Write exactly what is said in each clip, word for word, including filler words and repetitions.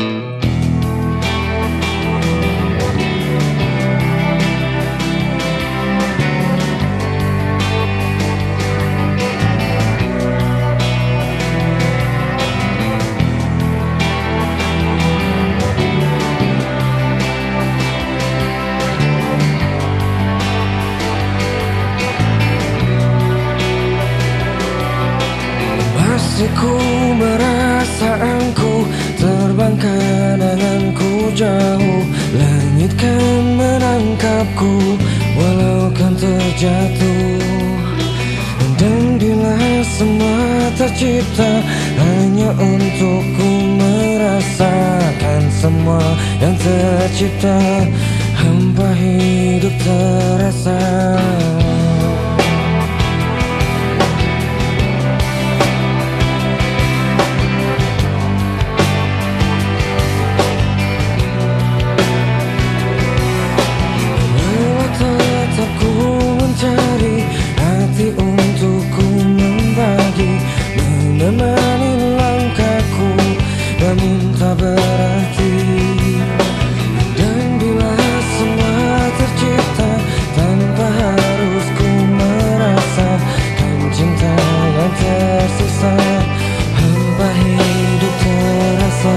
Ku merasa engkau terbang, kenanganku jauh. Langit kan menangkapku walau kan terjatuh. Dan bila semua tercipta hanya untukku merasakan semua yang tercipta, hampa hidup terasa. Menemani langkahku namun tak berarti. Dan bila semua tercipta tanpa harus ku merasakan cinta yang tersisa, hampa hidup terasa.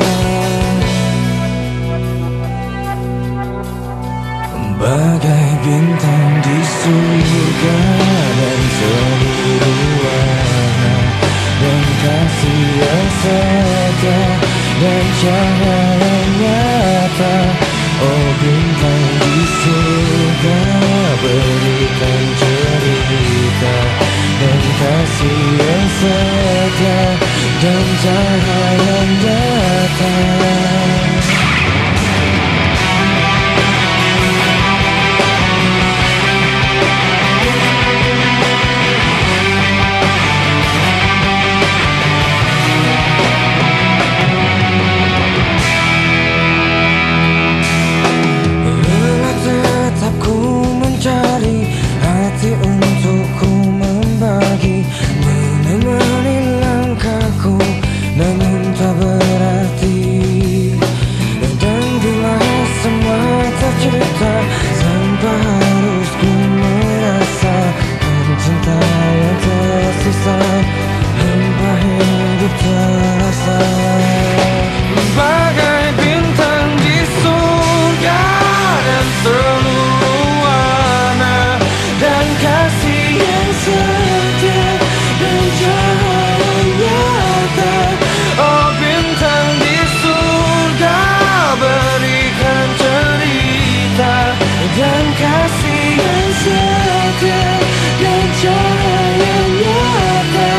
Bagai bintang di surga dan seluruh warna dan kasih yang setia dan cahaya nyata. Oh bintang di surga, berikan cerita dan kasih yang setia dan cahaya nyata. Dan kasih yang setia dan cahaya nyata.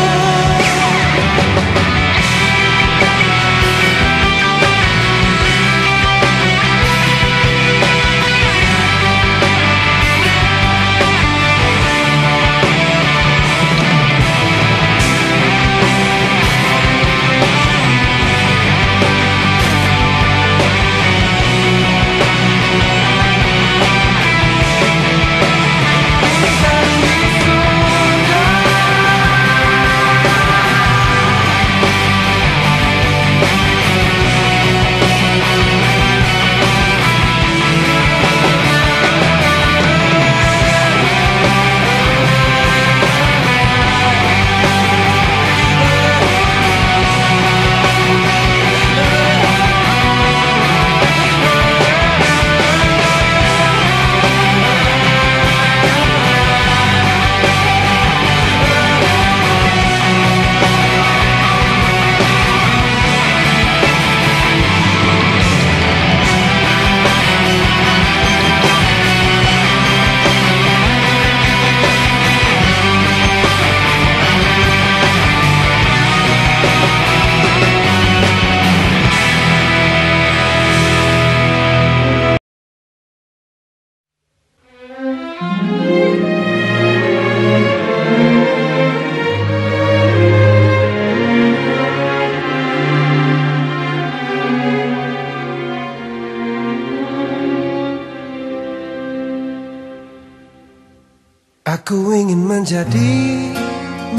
Aku ingin menjadi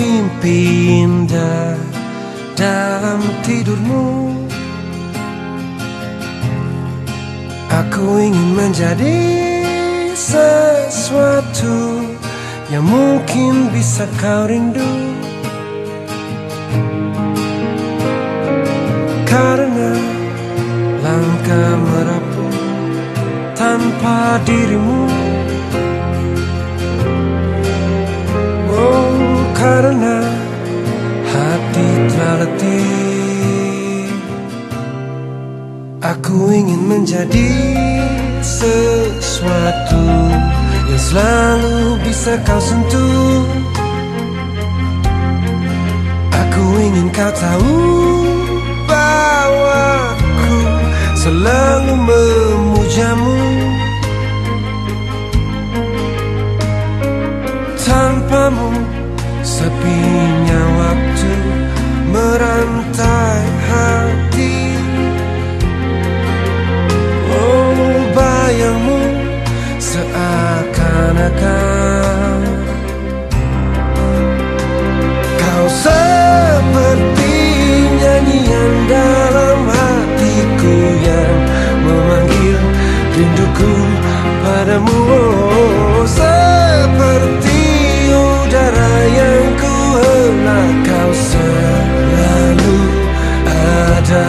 mimpi indah dalam tidurmu. Aku ingin menjadi sesuatu yang mungkin bisa kau rindu, karena langkah merapuh tanpa dirimu. Oh, karena hati telah letih. Aku ingin menjadi sesuatu yang selalu bisa kau sentuh. Aku ingin kau tahu bahwa aku selalu memujamu. Tanpamu sepinya waktu merantai hati. Oh, bayangmu seakan-akan kau seperti nyanyian dalam hatiku yang memanggil rinduku padamu. Oh, seperti udara yang ku hela, kau selalu ada.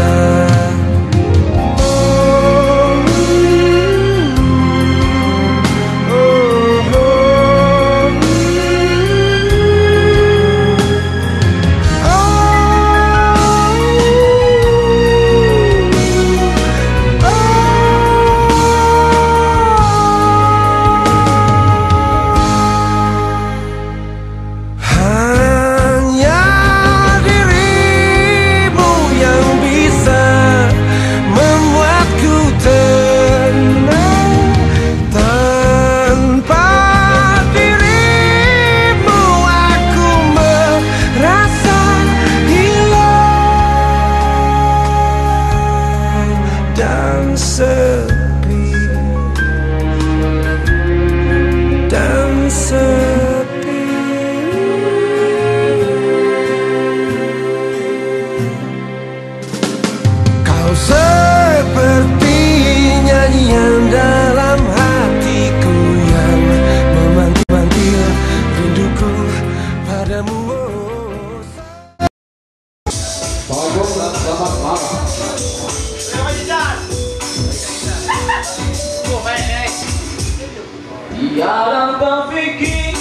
Tiada terfikir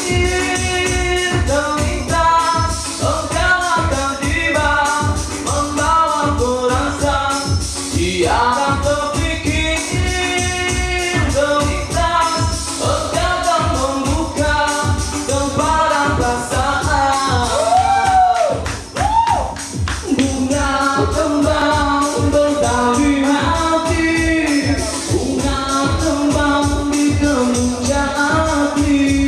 terlintas engkau akan tiba membawa perasaan. Tiada terfikir terlintas engkau akan membuka kepada perasaan. Bunga kembang bertahan di hati, bunga kembang di kemuliaan hati.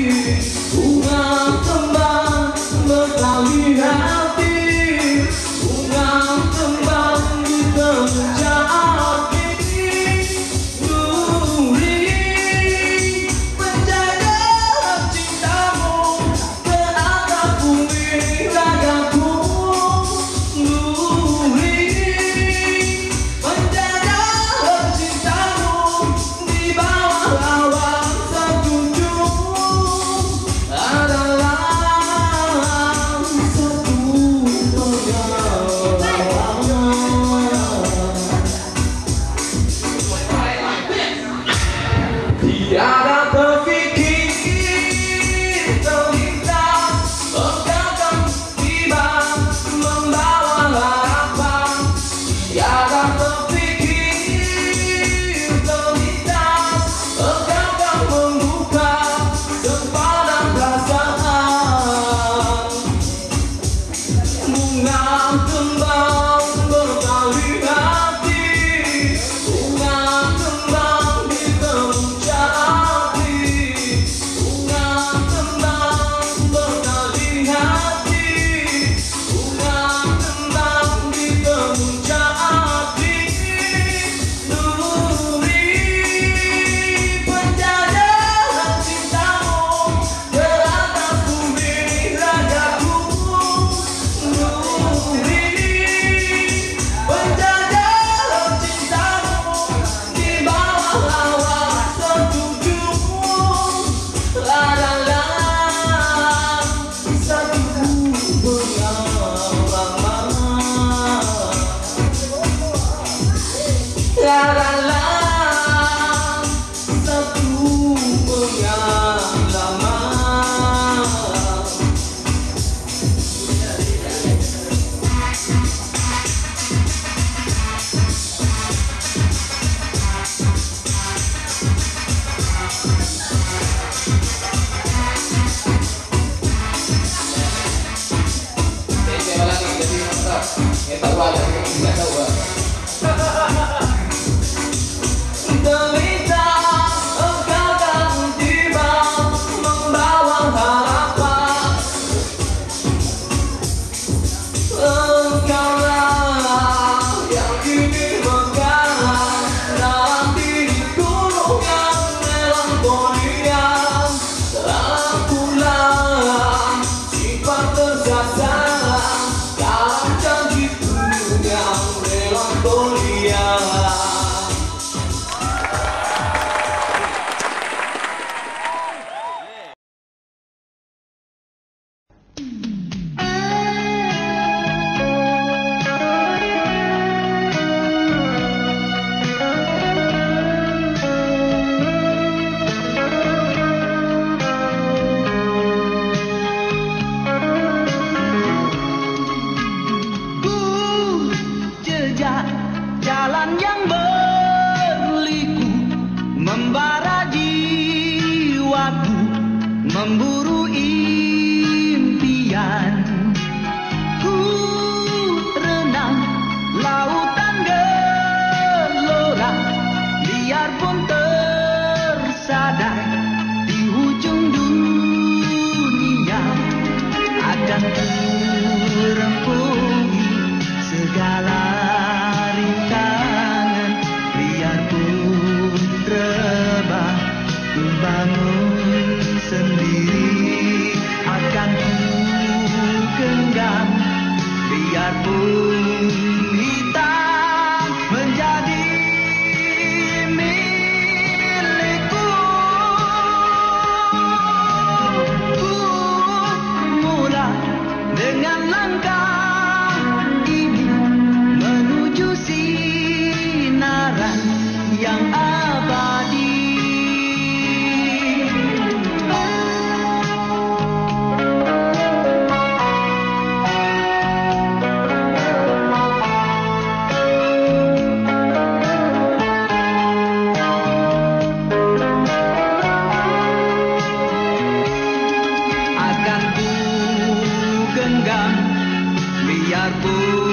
Ya tahu aja, nggak tahu Bang. Derita engkau kan tiba membawa harapan. Engkaulah yang kini menggalang dalam diriku yang melankolia. Dalam pula sifat tersasar dalam janjiku yang melankolia. Jalan yang berliku membara jiwaku, memburu impian. Ku renang lautan gelora, biarpun tersadar di ujung dunia akan ku rempungi segala rintangan. Biarpun rebah ku bangun sendiri, akan ku genggam. Biarpun hitam menjadi milikku. Ku mulai dengan langkah ini menuju sinaran yang abadi. Akan ku genggam biarpun